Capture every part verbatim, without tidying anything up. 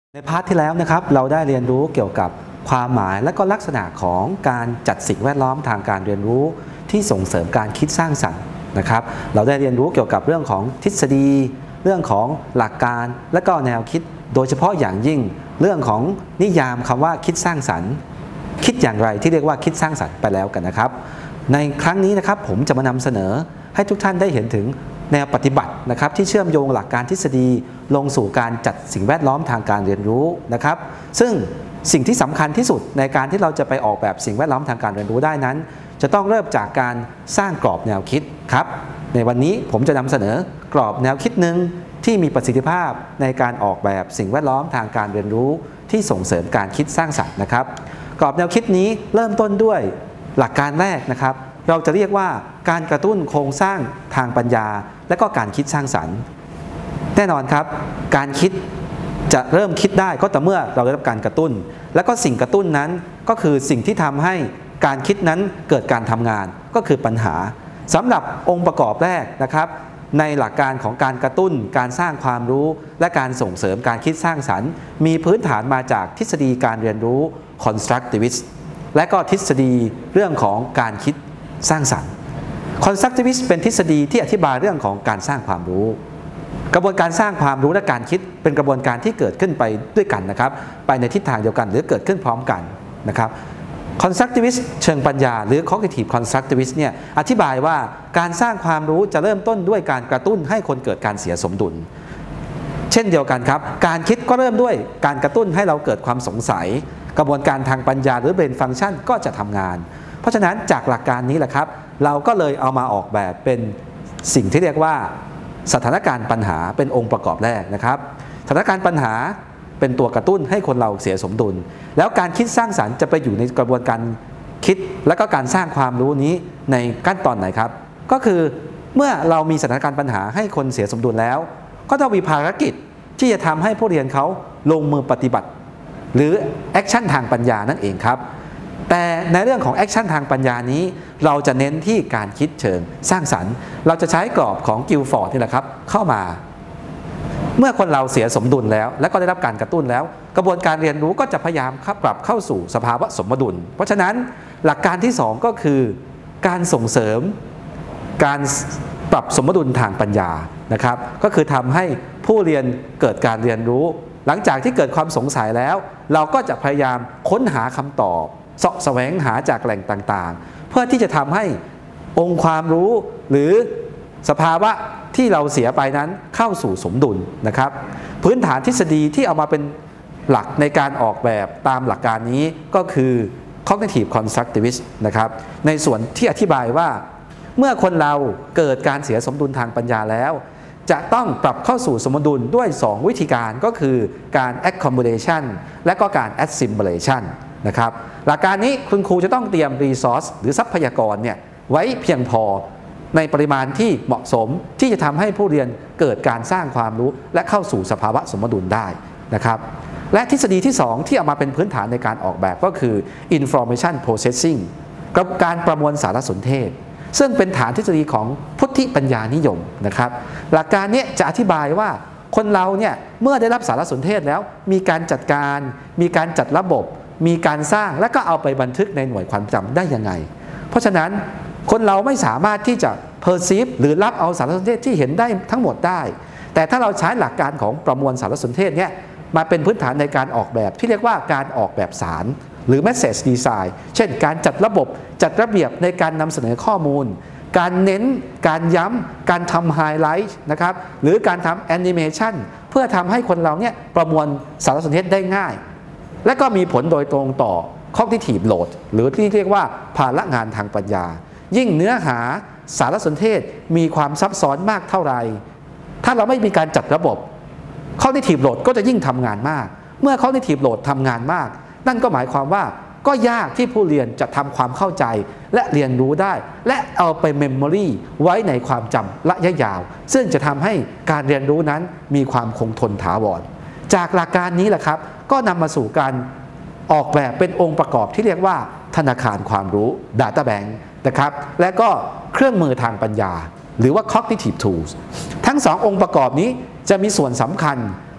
ในพาร์ทที่แล้วนะครับเราได้เรียนรู้เกี่ยวกับความหมายและก็ลักษณะของการจัดสิ่งแวดล้อมทางการเรียนรู้ที่ส่งเสริมการคิดสร้างสรรค์นะครับเราได้เรียนรู้เกี่ยวกับเรื่องของทฤษฎีเรื่องของหลักการและก็แนวคิดโดยเฉพาะอย่างยิ่งเรื่องของนิยามคำว่าคิดสร้างสรรค์คิดอย่างไรที่เรียกว่าคิดสร้างสรรค์ไปแล้วกันนะครับในครั้งนี้นะครับผมจะมานำเสนอให้ทุกท่านได้เห็นถึงแนวปฏิบัตินะครับที่เชื่อมโยงหลักการทฤษฎีลงสู่การจัดสิ่งแวดล้อมทางการเรียนรู้นะครับซึ่งสิ่งที่สำคัญที่สุดในการที่เราจะไปออกแบบสิ่งแวดล้อมทางการเรียนรู้ได้นั้นจะต้องเริ่มจากการสร้างกรอบแนวคิดครับในวันนี้ผมจะนำเสนอกรอบแนวคิดหนึ่งที่มีประสิทธิภาพในการออกแบบสิ่งแวดล้อมทางการเรียนรู้ที่ส่งเสริมการคิดสร้างสรรค์นะครับกรอบแนวคิดนี้เริ่มต้นด้วยหลักการแรกนะครับเราจะเรียกว่าการกระตุ้นโครงสร้างทางปัญญาและก็การคิดสร้างสรรค์แน่นอนครับการคิดจะเริ่มคิดได้ก็ต่อเมื่อเราได้รับการกระตุ้นและก็สิ่งกระตุ้นนั้นก็คือสิ่งที่ทำให้การคิดนั้นเกิดการทำงานก็คือปัญหาสำหรับองค์ประกอบแรกนะครับในหลักการของการกระตุ้นการสร้างความรู้และการส่งเสริมการคิดสร้างสรรค์มีพื้นฐานมาจากทฤษฎีการเรียนรู้ constructivist และก็ทฤษฎีเรื่องของการคิดสร้างสรรค์ constructivist เป็นทฤษฎีที่อธิบายเรื่องของการสร้างความรู้กระบวนการสร้างความรู้และการคิดเป็นกระบวนการที่เกิดขึ้นไปด้วยกันนะครับไปในทิศทางเดียวกันหรือเกิดขึ้นพร้อมกันนะครับ constructivist เชิงปัญญาหรือ cognitive constructivist เนี่ยอธิบายว่าการสร้างความรู้จะเริ่มต้นด้วยการกระตุ้นให้คนเกิดการเสียสมดุลเช่นเดียวกันครับการคิดก็เริ่มด้วยการกระตุ้นให้เราเกิดความสงสัยกระบวนการทางปัญญาหรือ brain function ก็จะทำงานเพราะฉะนั้นจากหลักการนี้แหละครับเราก็เลยเอามาออกแบบเป็นสิ่งที่เรียกว่าสถานการณ์ปัญหาเป็นองค์ประกอบแรกนะครับสถานการณ์ปัญหาเป็นตัวกระตุ้นให้คนเราเสียสมดุลแล้วการคิดสร้างสรรค์จะไปอยู่ในกระบวนการคิดและก็การสร้างความรู้นี้ในขั้นตอนไหนครับก็คือเมื่อเรามีสถานการณ์ปัญหาให้คนเสียสมดุลแล้วก็ต้องมีภารกิจที่จะทำให้ผู้เรียนเขาลงมือปฏิบัติหรือแอคชั่นทางปัญญานั่นเองครับแต่ในเรื่องของแอคชั่นทางปัญญานี้เราจะเน้นที่การคิดเชิงสร้างสรรค์เราจะใช้กรอบของกิลฟอร์ดนี่แหละครับเข้ามาเมื่อคนเราเสียสมดุลแล้วและก็ได้รับการกระตุ้นแล้วกระบวนการเรียนรู้ก็จะพยายามปรับเข้าสู่สภาวะสมดุลเพราะฉะนั้นหลักการที่สองก็คือการส่งเสริมการปรับสมดุลทางปัญญานะครับก็คือทำให้ผู้เรียนเกิดการเรียนรู้หลังจากที่เกิดความสงสัยแล้วเราก็จะพยายามค้นหาคำตอบเสาะแสวงหาจากแหล่งต่างๆเพื่อที่จะทำให้องค์ความรู้หรือสภาวะที่เราเสียไปนั้นเข้าสู่สมดุลนะครับพื้นฐานทฤษฎีที่เอามาเป็นหลักในการออกแบบตามหลักการนี้ก็คือ cognitive constructivist นะครับในส่วนที่อธิบายว่าเมื่อคนเราเกิดการเสียสมดุลทางปัญญาแล้วจะต้องปรับเข้าสู่สมดุลด้วยสองวิธีการก็คือการ accommodation และก็การ assimilation นะครับหลักการนี้คุณครูจะต้องเตรียม resource หรือทรัพยากรเนี่ยไว้เพียงพอในปริมาณที่เหมาะสมที่จะทำให้ผู้เรียนเกิดการสร้างความรู้และเข้าสู่สภาวะสมดุลได้นะครับและทฤษฎีที่สองที่เอามาเป็นพื้นฐานในการออกแบบก็คือ information processing กับการประมวลสารสนเทศซึ่งเป็นฐานทฤษฎีของพุทธิปัญญานิยมนะครับหลักการนี้จะอธิบายว่าคนเราเนี่ยเมื่อได้รับสารสนเทศแล้วมีการจัดการมีการจัดระบบมีการสร้างและก็เอาไปบันทึกในหน่วยความจำได้ยังไงเพราะฉะนั้นคนเราไม่สามารถที่จะ perceive หรือรับเอาสารสนเทศที่เห็นได้ทั้งหมดได้แต่ถ้าเราใช้หลักการของประมวลสารสนเทศเนี่ยมาเป็นพื้นฐานในการออกแบบที่เรียกว่าการออกแบบสารหรือ message design เช่นการจัดระบบจัดระเบียบในการนำเสนอข้อมูลการเน้นการย้ำการทำไฮไลท์นะครับหรือการทำแอนิเมชันเพื่อทำให้คนเราเนี่ยประมวลสารสนเทศได้ง่ายและก็มีผลโดยตรงต่อ cognitive load หรือที่เรียกว่าภาระงานทางปัญญายิ่งเนื้อหาสารสนเทศมีความซับซ้อนมากเท่าไรถ้าเราไม่มีการจัดระบบ cognitive load ก็จะยิ่งทำงานมากเมื่อ cognitive load ทำงานมากนั่นก็หมายความว่าก็ยากที่ผู้เรียนจะทำความเข้าใจและเรียนรู้ได้และเอาไป memory ไว้ในความจำระยะยาวซึ่งจะทำให้การเรียนรู้นั้นมีความคงทนถาวรจากหลักการนี้แหละครับก็นำมาสู่การออกแบบเป็นองค์ประกอบที่เรียกว่าธนาคารความรู้ Data Bank นะครับและก็เครื่องมือทางปัญญาหรือว่า cognitive tools ทั้งสององค์ประกอบนี้จะมีส่วนสำคัญ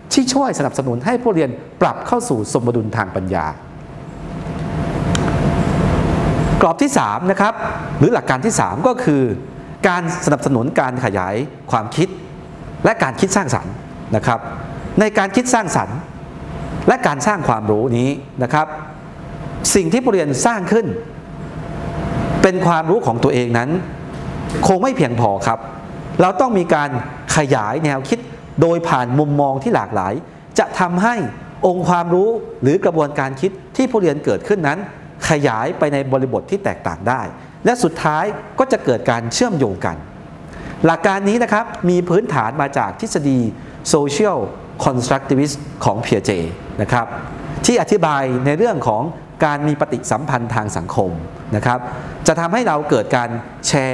ที่ช่วยสนับสนุนให้ผู้เรียนปรับเข้าสู่สมดุลทางปัญญากรอบที่สามนะครับหรือหลักการที่สามก็คือการสนับสนุนการขยายความคิดและการคิดสร้างสรรค์นะครับในการคิดสร้างสรรค์และการสร้างความรู้นี้นะครับสิ่งที่ผู้เรียนสร้างขึ้นเป็นความรู้ของตัวเองนั้นคงไม่เพียงพอครับเราต้องมีการขยายแนวคิดโดยผ่านมุมมองที่หลากหลายจะทำให้องค์ความรู้หรือกระบวนการคิดที่ผู้เรียนเกิดขึ้นนั้นขยายไปในบริบทที่แตกต่างได้และสุดท้ายก็จะเกิดการเชื่อมโยงกันหลักการนี้นะครับมีพื้นฐานมาจากทฤษฎี Social Constructivist ของ Piaget นะครับที่อธิบายในเรื่องของการมีปฏิสัมพันธ์ทางสังคมนะครับจะทำให้เราเกิดการแชร์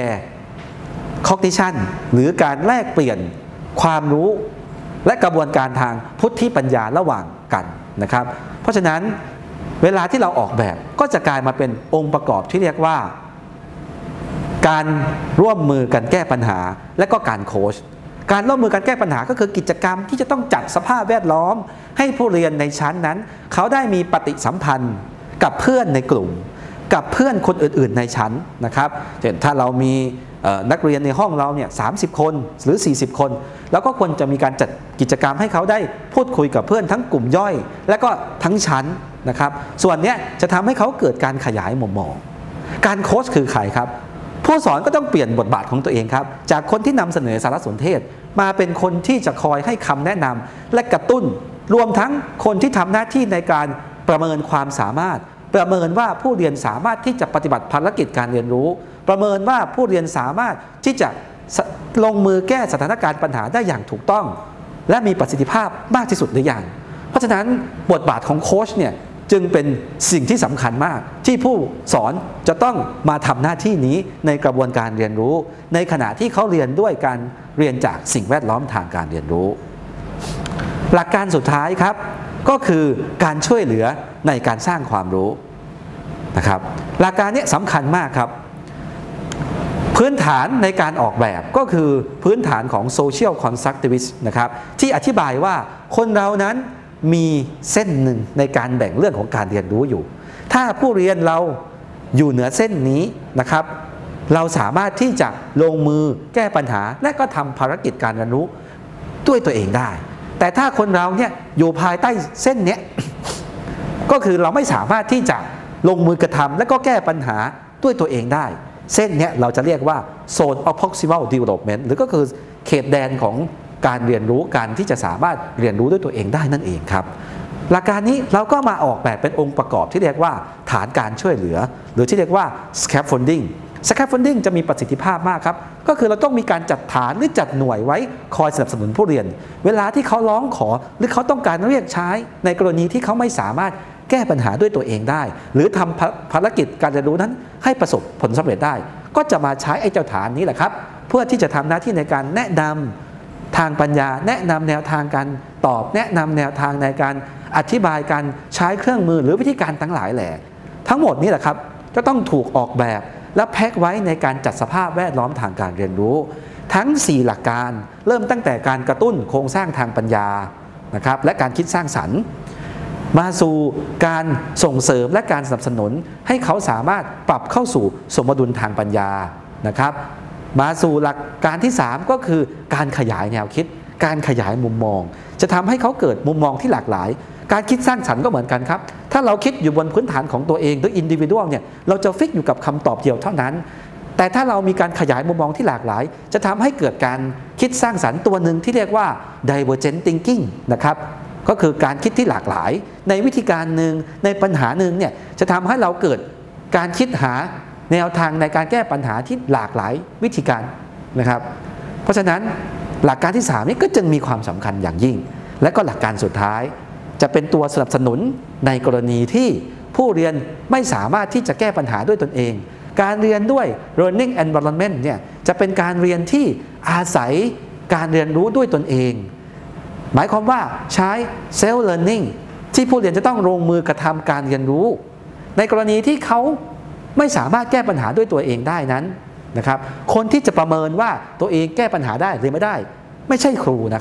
cognition หรือการแลกเปลี่ยนความรู้และกระบวนการทางพุทธิปัญญาระหว่างกันนะครับเพราะฉะนั้นเวลาที่เราออกแบบก็จะกลายมาเป็นองค์ประกอบที่เรียกว่าการร่วมมือกันแก้ปัญหาและก็การโค้ชการร่วมมือกันแก้ปัญหาก็คือกิจกรรมที่จะต้องจัดสภาพแวดล้อมให้ผู้เรียนในชั้นนั้นเขาได้มีปฏิสัมพันธ์กับเพื่อนในกลุ่มกับเพื่อนคนอื่นๆในชั้นนะครับเช่นถ้าเรามีนักเรียนในห้องเราเนี่ยสามสิบคนหรือสี่สิบคนแล้วก็ควรจะมีการจัดกิจกรรมให้เขาได้พูดคุยกับเพื่อนทั้งกลุ่มย่อยและก็ทั้งชั้นนะครับส่วนนี้จะทำให้เขาเกิดการขยายมุมมองการโค้ชคือใครครับผู้สอนก็ต้องเปลี่ยนบทบาทของตัวเองครับจากคนที่นำเสนอสารสนเทศมาเป็นคนที่จะคอยให้คำแนะนำและกระตุ้นรวมทั้งคนที่ทำหน้าที่ในการประเมินความสามารถประเมินว่าผู้เรียนสามารถที่จะปฏิบัติภารกิจการเรียนรู้ประเมินว่าผู้เรียนสามารถที่จะลงมือแก้สถานการณ์ปัญหาได้อย่างถูกต้องและมีประสิทธิภาพมากที่สุดหรือยังเพราะฉะนั้นบทบาทของโค้ชเนี่ยจึงเป็นสิ่งที่สำคัญมากที่ผู้สอนจะต้องมาทำหน้าที่นี้ในกระบวนการเรียนรู้ในขณะที่เขาเรียนด้วยการเรียนจากสิ่งแวดล้อมทางการเรียนรู้หลักการสุดท้ายครับก็คือการช่วยเหลือในการสร้างความรู้นะครับหลักการนี้สำคัญมากครับพื้นฐานในการออกแบบก็คือพื้นฐานของ Social Constructivist นะครับที่อธิบายว่าคนเรานั้นมีเส้นหนึ่งในการแบ่งเรื่องของการเรียนรู้อยู่ถ้าผู้เรียนเราอยู่เหนือเส้นนี้นะครับเราสามารถที่จะลงมือแก้ปัญหาและก็ทำภารกิจการเรียนรู้ด้วยตัวเองได้แต่ถ้าคนเราเนี่ยอยู่ภายใต้เส้นนี้ ก็คือเราไม่สามารถที่จะลงมือกระทำและก็แก้ปัญหาด้วยตัวเองได้เส้นนี้เราจะเรียกว่า Zone of Proximal Development หรือก็คือเขตแดนของการเรียนรู้การที่จะสามารถเรียนรู้ด้วยตัวเองได้นั่นเองครับหลักการนี้เราก็มาออกแบบเป็นองค์ประกอบที่เรียกว่าฐานการช่วยเหลือหรือที่เรียกว่า scaffolding scaffolding จะมีประสิทธิภาพมากครับก็คือเราต้องมีการจัดฐานหรือจัดหน่วยไว้คอยสนับสนุนผู้เรียนเวลาที่เขาร้องขอหรือเขาต้องการเรียกใช้ในกรณีที่เขาไม่สามารถแก้ปัญหาด้วยตัวเองได้หรือทำภารกิจการเรียนรู้นั้นให้ประสบผลสำเร็จได้ก็จะมาใช้ไอ้เจ้าฐานนี้แหละครับเพื่อที่จะทำหน้าที่ในการแนะนำทางปัญญาแนะนำแนวทางการตอบแนะนำแนวทางในการอธิบายการใช้เครื่องมือหรือวิธีการทั้งหลายแหล่ทั้งหมดนี้แหละครับจะต้องถูกออกแบบและแพ็คไว้ในการจัดสภาพแวดล้อมทางการเรียนรู้ทั้งสี่หลักการเริ่มตั้งแต่การกระตุ้นโครงสร้างทางปัญญานะครับและการคิดสร้างสรรค์มาสู่การส่งเสริมและการสนับสนุนให้เขาสามารถปรับเข้าสู่สมดุลทางปัญญานะครับมาสู่หลักการที่สามก็คือการขยายแนวคิดการขยายมุมมองจะทำให้เขาเกิดมุมมองที่หลากหลายการคิดสร้างสรรค์ก็เหมือนกันครับถ้าเราคิดอยู่บนพื้นฐานของตัวเองหรืออินดิวิวเนี่ยเราจะฟิกอยู่กับคำตอบเดียวเท่านั้นแต่ถ้าเรามีการขยายมุมมองที่หลากหลายจะทำให้เกิดการคิดสร้างสรรค์ตัวหนึ่งที่เรียกว่า divergent thinking นะครับก็คือการคิดที่หลากหลายในวิธีการหนึ่งในปัญหาหนึ่งเนี่ยจะทำให้เราเกิดการคิดหาแนวทางในการแก้ปัญหาที่หลากหลายวิธีการนะครับเพราะฉะนั้นหลักการที่สามนี้ก็จึงมีความสำคัญอย่างยิ่งและก็หลักการสุดท้ายจะเป็นตัวสนับสนุนในกรณีที่ผู้เรียนไม่สามารถที่จะแก้ปัญหาด้วยตนเองการเรียนด้วย learning environment เนี่ยจะเป็นการเรียนที่อาศัยการเรียนรู้ด้วยตนเองหมายความว่าใช้ self learning ที่ผู้เรียนจะต้องลงมือกระทำการเรียนรู้ในกรณีที่เขาไม่สามารถแก้ปัญหาด้วยตัวเองได้นั้นนะครับคนที่จะประเมินว่าตัวเองแก้ปัญหาได้หรือไม่ได้ไม่ใช่ครูนะครับ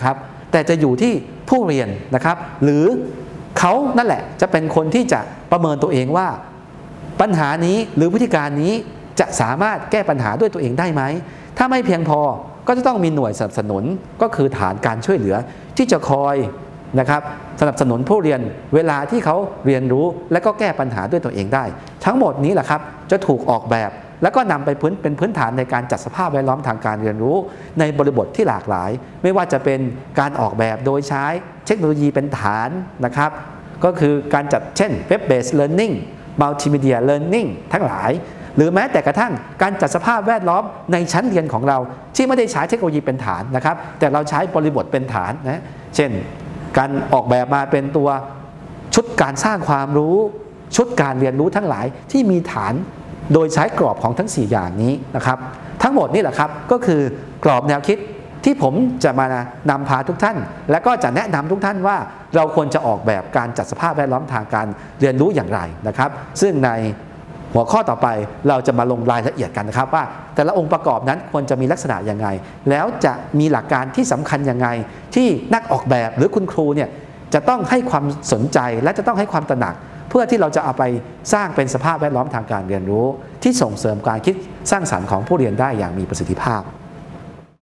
แต่จะอยู่ที่ผู้เรียนนะครับหรือเขานั่นแหละจะเป็นคนที่จะประเมินตัวเองว่าปัญหานี้หรือวิธีการนี้จะสามารถแก้ปัญหาด้วยตัวเองได้ไหมถ้าไม่เพียงพอก็จะต้องมีหน่วยสนับสนุนก็คือฐานการช่วยเหลือที่จะคอยนะครับสนับสนุนผู้เรียนเวลาที่เขาเรียนรู้และก็แก้ปัญหาด้วยตัวเองได้ทั้งหมดนี้แหละครับจะถูกออกแบบแล้วก็นำไปพื้นเป็นพื้นฐานในการจัดสภาพแวดล้อมทางการเรียนรู้ในบริบทที่หลากหลายไม่ว่าจะเป็นการออกแบบโดยใช้เทคโนโลยีเป็นฐานนะครับก็คือการจัดเช่น Web Based Learning Multimedia Learning ทั้งหลายหรือแม้แต่กระทั่งการจัดสภาพแวดล้อมในชั้นเรียนของเราที่ไม่ได้ใช้เทคโนโลยีเป็นฐานนะครับแต่เราใช้บริบทเป็นฐานนะเช่นการออกแบบมาเป็นตัวชุดการสร้างความรู้ชุดการเรียนรู้ทั้งหลายที่มีฐานโดยใช้กรอบของทั้งสี่อย่างนี้นะครับทั้งหมดนี่แหละครับก็คือกรอบแนวคิดที่ผมจะมานำพาทุกท่านและก็จะแนะนำทุกท่านว่าเราควรจะออกแบบการจัดสภาพแวดล้อมทางการเรียนรู้อย่างไรนะครับซึ่งในหัวข้อต่อไปเราจะมาลงรายละเอียดกันนะครับว่าแต่ละองค์ประกอบนั้นควรจะมีลักษณะยังไงแล้วจะมีหลักการที่สำคัญยังไงที่นักออกแบบหรือคุณครูเนี่ยจะต้องให้ความสนใจและจะต้องให้ความตระหนักเพื่อที่เราจะเอาไปสร้างเป็นสภาพแวดล้อมทางการเรียนรู้ที่ส่งเสริมการคิดสร้างสรรค์ของผู้เรียนได้อย่างมีประสิทธิภาพ